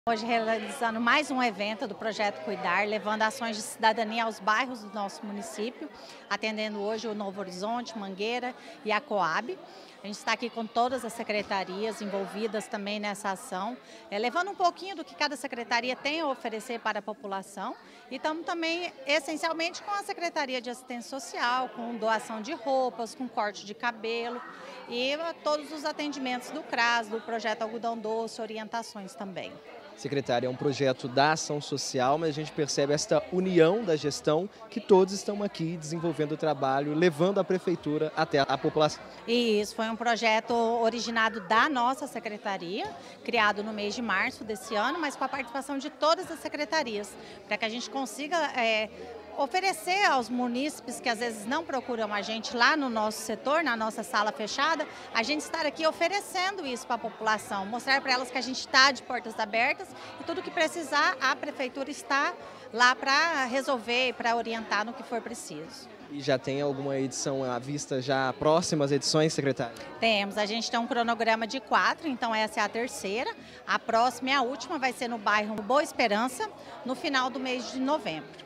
Hoje realizando mais um evento do Projeto Cuidar, levando ações de cidadania aos bairros do nosso município, atendendo hoje o Novo Horizonte, Mangueira e a Coab. A gente está aqui com todas as secretarias envolvidas também nessa ação, levando um pouquinho do que cada secretaria tem a oferecer para a população e estamos também essencialmente com a Secretaria de Assistência Social, com doação de roupas, com corte de cabelo e todos os atendimentos do CRAS, do Projeto Algodão Doce, orientações também. Secretária, é um projeto da ação social, mas a gente percebe esta união da gestão, que todos estão aqui desenvolvendo o trabalho, levando a prefeitura até a população. E isso foi um projeto originado da nossa secretaria, criado no mês de março desse ano, mas com a participação de todas as secretarias, para que a gente consiga oferecer aos munícipes que às vezes não procuram a gente lá no nosso setor, na nossa sala fechada, a gente estar aqui oferecendo isso para a população, mostrar para elas que a gente está de portas abertas e tudo que precisar, a prefeitura está lá para resolver e para orientar no que for preciso. E já tem alguma edição à vista, já próximas edições, secretária? Temos, a gente tem um cronograma de 4, então essa é a terceira, a próxima e a última vai ser no bairro Boa Esperança, no final do mês de novembro.